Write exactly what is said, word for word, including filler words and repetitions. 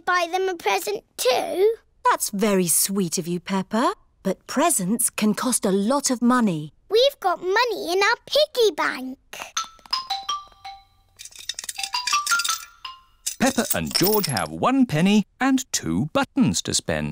buy them a present too? That's very sweet of you, Peppa. But presents can cost a lot of money. We've got money in our piggy bank. Peppa and George have one penny and two buttons to spend.